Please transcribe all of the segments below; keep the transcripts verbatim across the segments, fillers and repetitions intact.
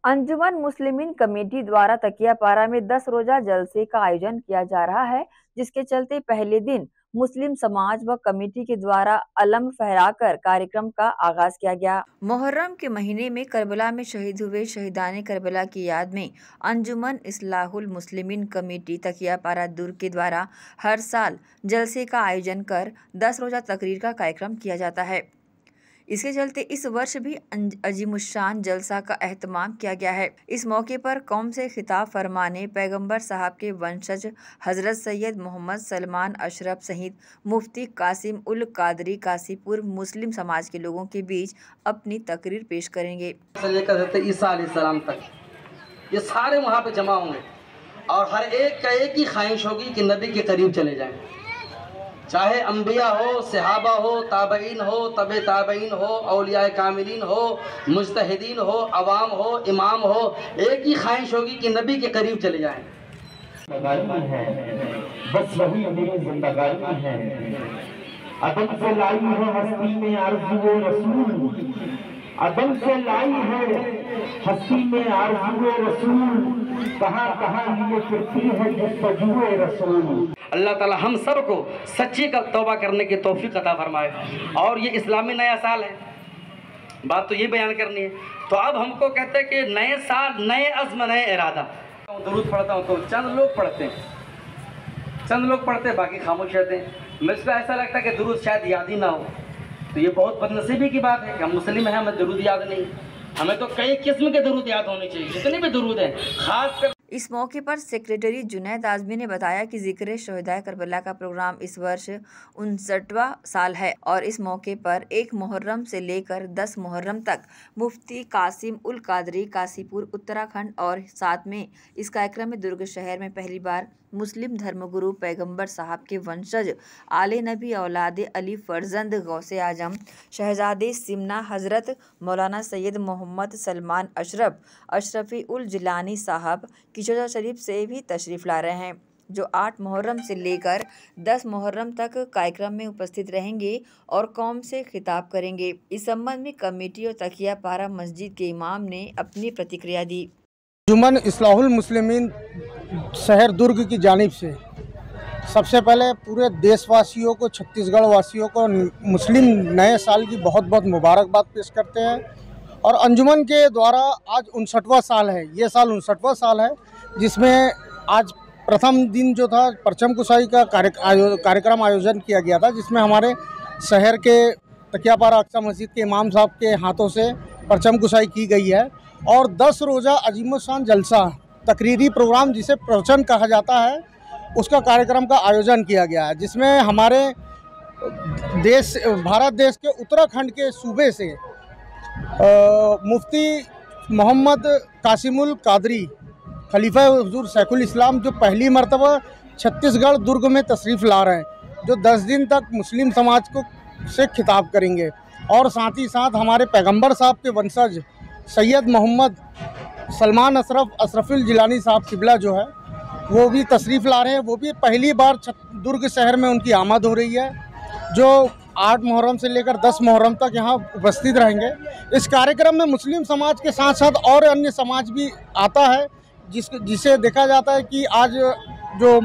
अंजुमन मुस्लिमीन committee द्वारा तकियापारा में दस रोजा जलसे का आयोजन किया जा रहा है, जिसके चलते पहले दिन मुस्लिम समाज व कमेटी के द्वारा अलम फहराकर कार्यक्रम का आगाज किया गया। मुहर्रम के महीने में करबला में शहीद हुए शहीदाने करबला की याद में अंजुमन इस्लाहुल मुस्लिमीन कमेटी तकियापारा दुर्ग के द्वारा हर साल जलसे का आयोजन कर दस रोजा तकरीर का कार्यक्रम किया जाता है। इसके चलते इस वर्ष भी अजीमुशान जलसा का एहतमाम किया गया है। इस मौके पर कौम से खिताब फरमाने पैगंबर साहब के वंशज हजरत सैयद मोहम्मद सलमान अशरफ सहित मुफ्ती कासिम उल कादरी कासीपुर मुस्लिम समाज के लोगों के बीच अपनी तकरीर पेश करेंगे। लेकर ईसा अलैहिस्सलाम तक ये सारे वहाँ पे जमा होंगे और हर एक का एक ही ख्वाहिश होगी कि नबी के करीब चले जाएं, चाहे अम्बिया हो, सहाबा हो, ताबईन हो, तबे ताबईन हो, औलिया कामिलीन हो, मुज्तहिदीन हो, अवाम हो, इमाम हो, एक ही ख्वाहिश होगी कि नबी के करीब चले जाएं। बस वही मेरी जिंदगानी है, अदम से लाई है हस्ती में आरज़ू रसूल, अदम से लाई है हस्ती में आरज़ू रसूल, कहाँ कहाँ लिए फिरती है जस्तजूए रसूल। अल्लाह ताला हम सब को सच्ची का तौबा करने की तौफीक अता फरमाए। और ये इस्लामी नया साल है, बात तो ये बयान करनी है। तो अब हमको कहते हैं कि नए साल, नए अज़्म, नए इरादा। दुरूद पढ़ता हूँ तो चंद लोग पढ़ते हैं, चंद लोग पढ़ते हैं, बाकी खामोश रहते हैं। मुझको ऐसा लगता है कि दुरूद शायद याद ही ना हो। तो ये बहुत बदनसीबी की बात है कि हम मुस्लिम हैं, हमें दुरूद याद नहीं। हमें तो कई किस्म के दुरूद याद होने चाहिए, जितने भी दुरूद हैं। खास कर इस मौके पर सेक्रेटरी जुनैद आज़मी ने बताया कि जिक्र शहीदाए करबला का प्रोग्राम इस वर्ष उनसठवां साल है और इस मौके पर एक मुहर्रम से लेकर दस मुहर्रम तक मुफ्ती कासिम उल कादरी कासीपुर उत्तराखंड और साथ में इस कार्यक्रम में दुर्ग शहर में पहली बार मुस्लिम धर्मगुरु पैगंबर साहब के वंशज आले नबी औलादे अली फर्जंद गौसे आजम शहजादे सिमना हजरत मौलाना सैयद मोहम्मद सलमान अशरफ अशरफी उल जिलानी साहब किशोरा शरीफ से भी तशरीफ़ ला रहे हैं, जो आठ मुहर्रम से लेकर दस मुहर्रम तक कार्यक्रम में उपस्थित रहेंगे और कौम से खिताब करेंगे। इस संबंध में कमेटी और तकियापारा मस्जिद के इमाम ने अपनी प्रतिक्रिया दी। अंजुमन इस्लाहुल मुस्लिमीन शहर दुर्ग की जानिब से सबसे पहले पूरे देशवासियों को, छत्तीसगढ़ वासियों को मुस्लिम नए साल की बहुत बहुत मुबारकबाद पेश करते हैं। और अंजुमन के द्वारा आज उनसठवां साल है, ये साल उनसठवां साल है, जिसमें आज प्रथम दिन जो था परचम कुशाई का कार्यक्रम आयोजन किया गया था, जिसमें हमारे शहर के तकियापारा अक्सा मस्जिद के इमाम साहब के हाथों से परचम कुशाई की गई है। और दस रोज़ा अजीमुशान जलसा तकरीरी प्रोग्राम, जिसे प्रवचन कहा जाता है, उसका कार्यक्रम का आयोजन किया गया है, जिसमें हमारे देश भारत देश के उत्तराखंड के सूबे से आ, मुफ्ती मोहम्मद कासिमुल कादरी खलीफा हुजूर सैफुल इस्लाम, जो पहली मरतबा छत्तीसगढ़ दुर्ग में तशरीफ़ ला रहे हैं, जो दस दिन तक मुस्लिम समाज को से खिताब करेंगे। और साथ ही साथ हमारे पैगंबर साहब के वंशज सैयद मोहम्मद सलमान अशरफ अशरफुल जिलानी साहब किबला जो है, वो भी तशरीफ़ ला रहे हैं। वो भी पहली बार दुर्ग शहर में उनकी आमद हो रही है, जो आठ मुहर्रम से लेकर दस मुहर्रम तक यहाँ उपस्थित रहेंगे। इस कार्यक्रम में मुस्लिम समाज के साथ साथ और अन्य समाज भी आता है, जिस जिसे देखा जाता है कि आज जो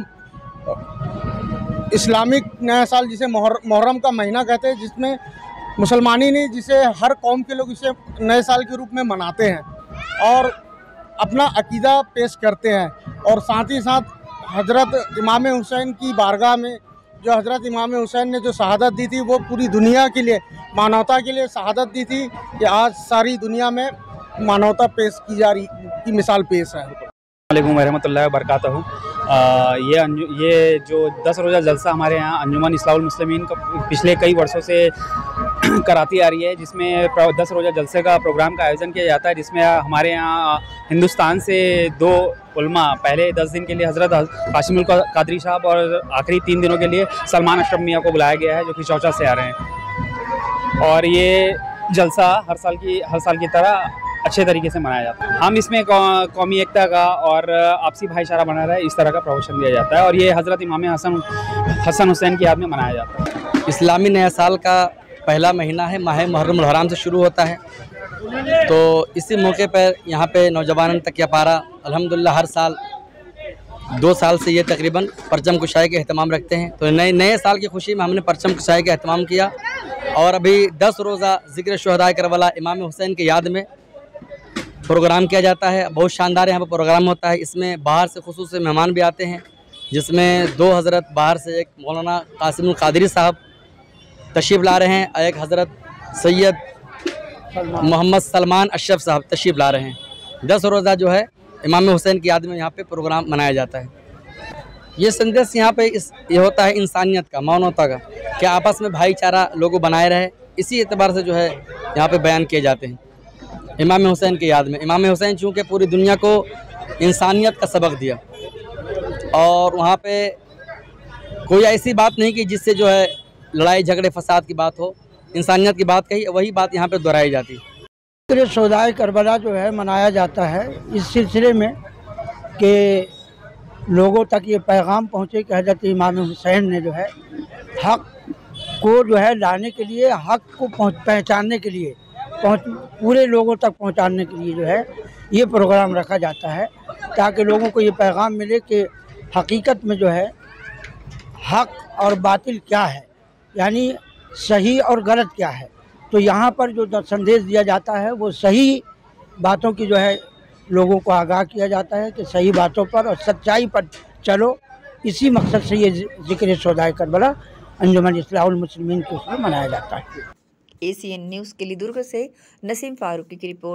इस्लामिक नया साल, जिसे मुहर्रम का महीना कहते हैं, जिसमें मुसलमानी नहीं, जिसे हर कौम के लोग इसे नए साल के रूप में मनाते हैं और अपना अकीदा पेश करते हैं। और साथ ही साथ हज़रत इमाम हुसैन की बारगाह में, जो हज़रत इमाम हुसैन ने जो शहादत दी थी, वो पूरी दुनिया के लिए, मानवता के लिए शहादत दी थी, कि आज सारी दुनिया में मानवता पेश की जा रही की मिसाल पेश है। वालेकुम रहमतुल्लाहि व बरकातहू। ये ये जो दस रोज़ा जलसा हमारे यहाँ अंजुमन इस्लाहुल मुस्लिमीन का पिछले कई वर्षों से कराती आ रही है, जिसमें दस रोज़ा जलसे का प्रोग्राम का आयोजन किया जाता है, जिसमें हमारे यहाँ हिंदुस्तान से दो उलमा, पहले दस दिन के लिए हज़रत कासिमुल कादरी साहब और आखिरी तीन दिनों के लिए सलमान अशरफ मियाँ को बुलाया गया है, जो कि चौचा से आ रहे हैं। और ये जलसा हर साल की हर साल की तरह अच्छे तरीके से मनाया जाता है। हम इसमें कौमी एकता का और आपसी भाईचारा बना रहे, इस तरह का प्रवचन दिया जाता है। और ये हज़रत इमाम हसन हसन हुसैन की याद में मनाया जाता है। इस्लामी नया साल का पहला महीना है, माह मुहर्रम हराम से शुरू होता है। तो इसी मौके पर यहाँ पे नौजवान तकिया पारा अल्हम्दुलिल्लाह हर साल दो साल से ये तकरीबन परचम कुशाई का अहतमाम रखते हैं। तो नए नए साल की खुशी में हमने परचम कुशाई का अहतमाम किया और अभी दस रोज़ा ज़िक्र शुहदाए करबला इमाम हुसैन की याद में प्रोग्राम किया जाता है। बहुत शानदार यहाँ पर प्रोग्राम होता है। इसमें बाहर से खुसूस मेहमान भी आते हैं, जिसमें दो हज़रत बाहर से, एक मौलाना कासिमुल कादरी साहब तशरीफ़ ला रहे हैं, एक हज़रत सैयद मोहम्मद सलमान अशरफ साहब तशरीफ़ ला रहे हैं। दस रोज़ा जो है इमाम हुसैन की याद में यहाँ पे प्रोग्राम मनाया जाता है। ये संदेश यहाँ पे इस ये होता है इंसानियत का, मानवता का, कि आपस में भाईचारा लोगों बनाए रहे। इसी एतबार से जो है यहाँ पे बयान किए जाते हैं इमाम हुसैन की याद में। इमाम हुसैन चूँकि पूरी दुनिया को इंसानियत का सबक दिया और वहाँ पे कोई ऐसी बात नहीं की जिससे जो है लड़ाई झगड़े फसाद की बात हो, इंसानियत की बात कही, वही बात यहाँ पे दोहराई जाती है। ज़िक्र शुहदाए करबला जो है मनाया जाता है इस सिलसिले में कि लोगों तक ये पैगाम पहुँचे कि हज़रत इमाम हुसैन ने जो है हक़ को जो है लाने के लिए, हक़ को पहचानने के लिए, पहुँच पूरे लोगों तक पहुँचाने के लिए जो है ये प्रोग्राम रखा जाता है, ताकि लोगों को ये पैगाम मिले कि हकीकत में जो है हक़ और बातिल क्या है, यानी सही और गलत क्या है। तो यहाँ पर जो संदेश दिया जाता है वो सही बातों की जो है लोगों को आगाह किया जाता है कि सही बातों पर और सच्चाई पर चलो। इसी मकसद से ये ज़िक्र शुहदाए करबला अंजुमन इस्लाहुल मुस्लिमीन के उसमें मनाया जाता है। एसीएन न्यूज़ के लिए दुर्ग से नसीम फारूकी की रिपोर्ट।